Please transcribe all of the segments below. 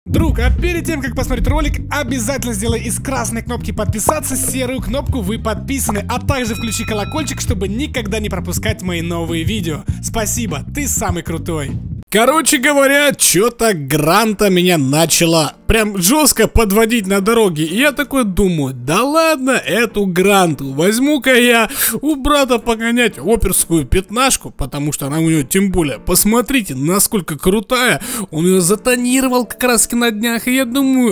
Друг, а перед тем, как посмотреть ролик, обязательно сделай из красной кнопки подписаться серую кнопку «Вы подписаны», а также включи колокольчик, чтобы никогда не пропускать мои новые видео. Спасибо, ты самый крутой. Короче говоря, что-то Гранта меня начала прям жестко подводить на дороге. И я такой думаю, да ладно эту Гранту, возьму-ка я у брата погонять оперскую пятнашку, потому что она у него тем более, посмотрите, насколько крутая. Он ее затонировал как раз на днях, и я думаю,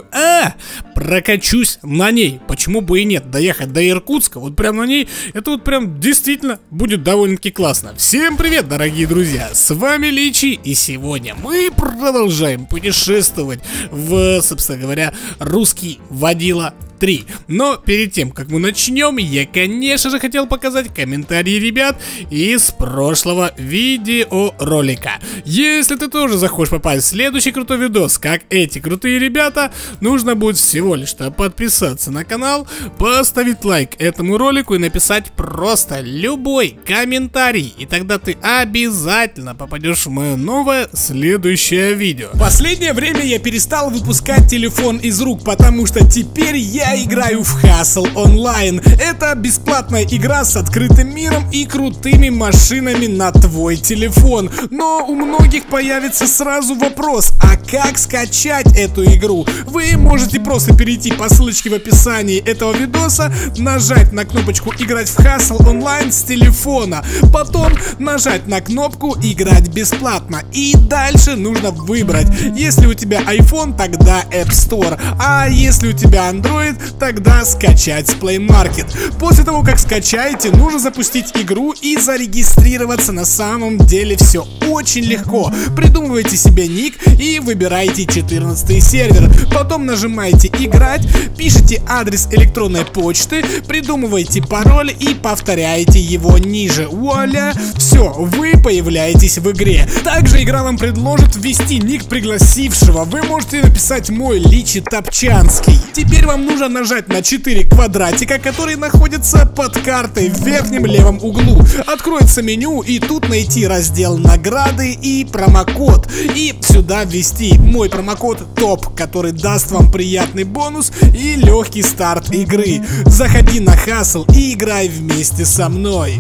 прокачусь на ней. Почему бы и нет, доехать до Иркутска, вот прям на ней, это вот прям действительно будет довольно-таки классно. Всем привет, дорогие друзья, с вами Личи, и сегодня мы продолжаем путешествовать в, собственно говоря, русский водила 3. Но перед тем, как мы начнем, я, конечно же, хотел показать комментарии ребят из прошлого видеоролика. Если ты тоже захочешь попасть в следующий крутой видос, как эти крутые ребята, нужно будет всего лишь подписаться на канал, поставить лайк этому ролику и написать просто любой комментарий. И тогда ты обязательно попадешь в мое новое следующее видео. В последнее время я перестал выпускать телефон из рук, потому что теперь я играю в Hustle Online. Это бесплатная игра с открытым миром и крутыми машинами на твой телефон. Но у многих появится сразу вопрос, а как скачать эту игру? Вы можете просто перейти по ссылочке в описании этого видоса, нажать на кнопочку «Играть в Hustle Online» с телефона, потом нажать на кнопку «Играть бесплатно», и дальше нужно выбрать. Если у тебя iPhone, тогда App Store, а если у тебя Android, тогда скачать с Play Market. После того, как скачаете, нужно запустить игру и зарегистрироваться. На самом деле все очень легко. Придумывайте себе ник и выбирайте 14 сервер. Потом нажимаете «Играть», пишите адрес электронной почты, придумываете пароль и повторяете его ниже. Вуаля! Все, вы появляетесь в игре. Также игра вам предложит ввести ник пригласившего. Вы можете написать «Мой Личи Топчанский». Теперь вам нужно нажать на 4 квадратика, которые находятся под картой в верхнем левом углу. Откроется меню, и тут найти раздел «Награды» и промокод. И сюда ввести мой промокод ТОП, который даст вам приятный бонус и легкий старт игры. Заходи на Hustle и играй вместе со мной.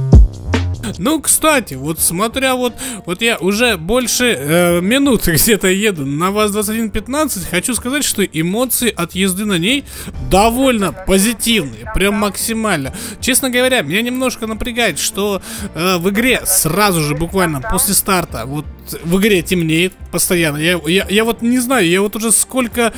Ну, кстати, вот смотря вот я уже больше минуты где-то еду на ВАЗ-2115, хочу сказать, что эмоции от езды на ней довольно позитивные, прям максимально. Честно говоря, меня немножко напрягает, что в игре сразу же, буквально после старта, вот в игре темнеет постоянно. Я вот не знаю, я вот уже сколько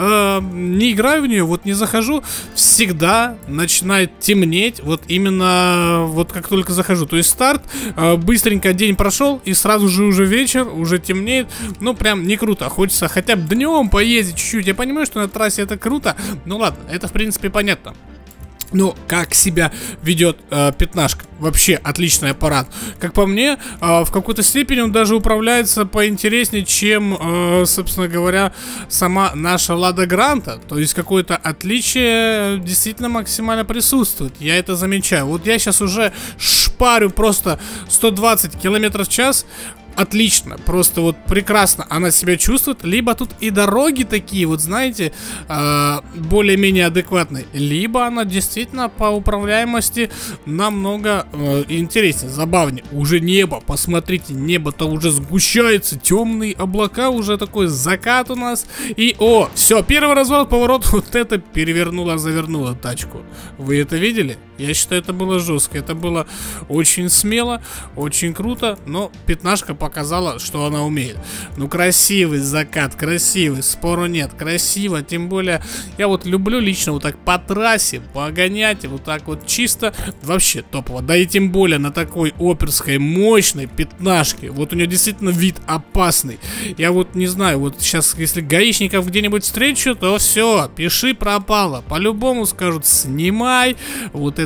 не играю в нее, вот не захожу, всегда начинает темнеть, вот именно вот как только захожу. То есть старт, быстренько день прошел, и сразу же уже вечер, уже темнеет. Ну, прям не круто. Хочется хотя бы днем поездить чуть-чуть. Я понимаю, что на трассе это круто. Ну ладно, это в принципе понятно. Ну, как себя ведет пятнашка? Вообще отличный аппарат. Как по мне, в какой-то степени он даже управляется поинтереснее, чем, собственно говоря, сама наша Лада Гранта. То есть какое-то отличие действительно максимально присутствует. Я это замечаю. Вот я сейчас уже шпарю просто 120 км в час. Отлично, просто вот прекрасно она себя чувствует. Либо тут и дороги такие, вот знаете, более-менее адекватные, либо она действительно по управляемости намного интереснее, забавнее. Уже небо, посмотрите, небо-то уже сгущается, темные облака, уже такой закат у нас. И, все, первый разворот, поворот, вот это завернула тачку. Вы это видели? Я считаю, это было жестко, это было очень смело, очень круто, но пятнашка показала, что она умеет. Ну, красивый закат, красивый, спору нет, красиво. Тем более, я вот люблю лично вот так по трассе погонять, вот так вот чисто, вообще топово. Да и тем более на такой оперской мощной пятнашке. Вот у нее действительно вид опасный. Я вот не знаю, вот сейчас, если гаишников где-нибудь встречу, то все, пиши пропало. По-любому скажут, снимай вот это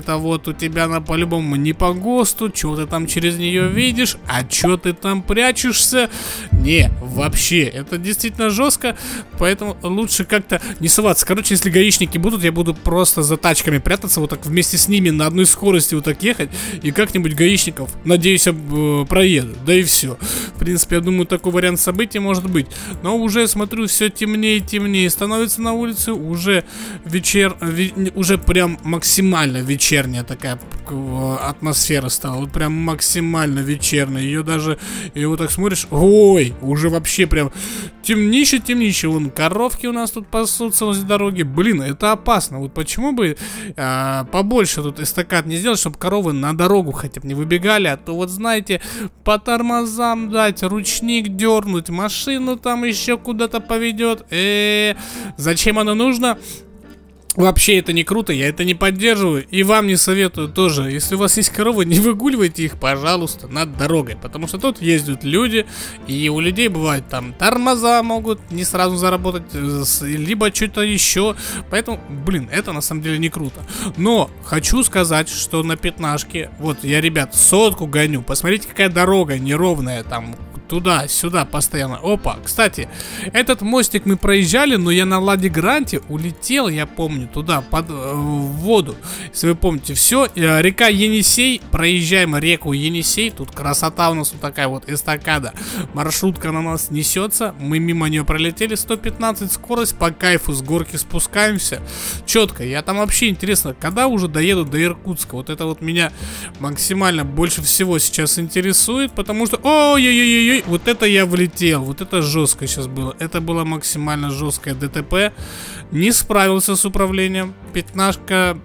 это вот у тебя на по-любому не по ГОСТу, что ты там через нее видишь, а что ты там прячешься? Не, вообще, это действительно жестко, поэтому лучше как-то не соваться. Короче, если гаишники будут, я буду просто за тачками прятаться, вот так вместе с ними на одной скорости вот так ехать, и как-нибудь гаишников, надеюсь, проеду, да и все. В принципе, я думаю, такой вариант событий может быть. Но уже, смотрю, все темнее и темнее становится на улице, уже уже прям максимально вечерняя такая атмосфера стала, вот прям максимально вечерняя. Ее вот так смотришь, ой, уже вообще прям темнище. Вон коровки у нас тут пасутся возле дороги. Блин, это опасно. Вот почему бы побольше тут эстакад не сделать, чтобы коровы на дорогу хотя бы не выбегали, а то вот знаете, по тормозам дать, ручник дернуть, машину там еще куда-то поведет. Зачем оно нужно? Вообще это не круто, я это не поддерживаю и вам не советую тоже. Если у вас есть коровы, не выгуливайте их, пожалуйста, над дорогой, потому что тут ездят люди, и у людей бывает там тормоза могут не сразу заработать, либо что-то еще. Поэтому, блин, это на самом деле не круто. Но хочу сказать, что на пятнашке, вот я, ребят, сотку гоню, посмотрите, какая дорога неровная там, туда-сюда постоянно. Опа, кстати, этот мостик мы проезжали, но я на Ладе Гранте улетел, я помню, туда, в воду. Если вы помните, все, река Енисей, проезжаем реку Енисей, тут красота у нас вот такая вот эстакада. Маршрутка на нас несется, мы мимо нее пролетели, 115 скорость, по кайфу с горки спускаемся. Четко, я там вообще интересно, когда уже доеду до Иркутска, вот это вот меня максимально больше всего сейчас интересует, потому что, ой-ой-ой-ой, вот это я влетел, вот это жестко сейчас было. Это было максимально жесткое ДТП. Не справился с управлением. Пятнашка.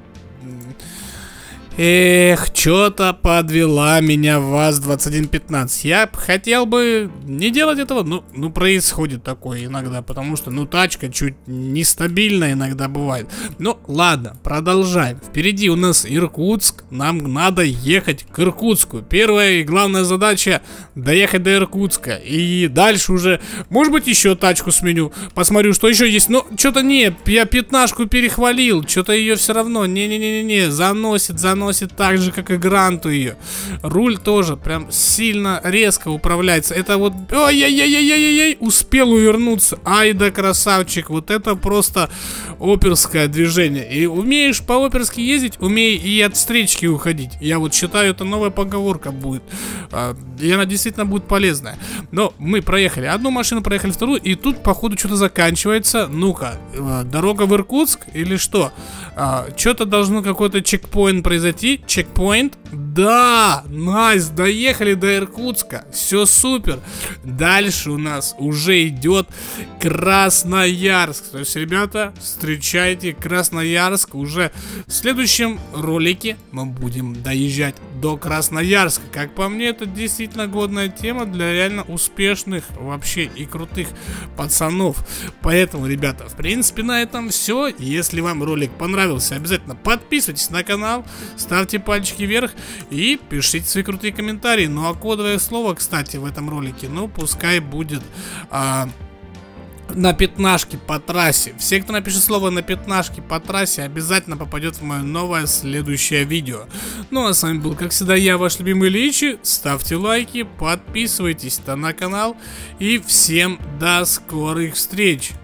Эх, что-то подвела меня ВАЗ-2115. Я хотел бы не делать этого, ну происходит такое иногда, потому что, тачка чуть нестабильная иногда бывает. Ну, ладно, продолжаем. Впереди у нас Иркутск, нам надо ехать к Иркутску. Первая и главная задача — доехать до Иркутска. И дальше уже, может быть, еще тачку сменю, посмотрю, что еще есть. Но что-то не, я пятнашку перехвалил, что-то ее все равно, не-не-не-не, заносит так же, как и Гранту ее. Руль тоже прям сильно резко управляется. Это вот... Ой-ой-ой-ой-ой-ой! Успел увернуться. Ай да красавчик. Вот это просто оперское движение. И умеешь по-оперски ездить, умей и от встречки уходить. Я вот считаю, это новая поговорка будет. И она действительно будет полезная. Но мы проехали одну машину, проехали вторую, и тут, походу, что-то заканчивается. Ну-ка, дорога в Иркутск или что? Что-то должно какой-то чекпоинт произойти. Чекпоинт. Да, найс, доехали до Иркутска. Все супер. Дальше у нас уже идет Красноярск. То есть, ребята, встречайте Красноярск. Уже в следующем ролике мы будем доезжать до Красноярска. Как по мне, это действительно годная тема для реально успешных вообще и крутых пацанов. Поэтому, ребята, в принципе, на этом все. Если вам ролик понравился, обязательно подписывайтесь на канал, ставьте пальчики вверх и пишите свои крутые комментарии. Ну а кодовое слово, кстати, в этом ролике, пускай будет... на пятнашке по трассе. Все, кто напишет слово на пятнашке по трассе, обязательно попадет в мое новое следующее видео. Ну а с вами был, как всегда, я, ваш любимый Личи. Ставьте лайки, подписывайтесь на канал. И всем до скорых встреч.